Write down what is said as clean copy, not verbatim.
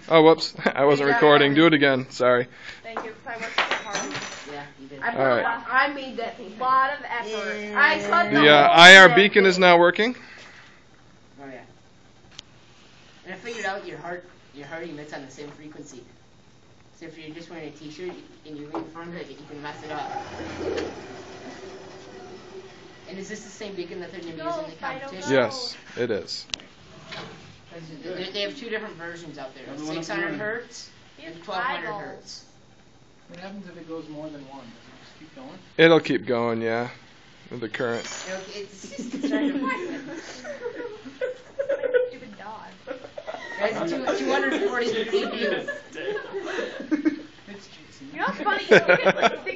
Oh, whoops. I wasn't recording. Do it again. Sorry. Thank you. I worked so hard. Yeah, you did. All right. I made that a lot of effort. I cut The IR beacon is now working. Oh yeah. And I figured out your heart emits on the same frequency. So if you're just wearing a t-shirt and you lean in front of it, you can mess it up. And is this the same beacon that they're going to be using in the competition? Yes, it is. They have two different versions out there, 600 hertz and 1200 hertz. What happens if it goes more than one? Does it just keep going? It'll keep going, yeah, with the current. It's trying to Stupid dog. That's 240 dB. It's cheesy. You know what's funny? You look at, like,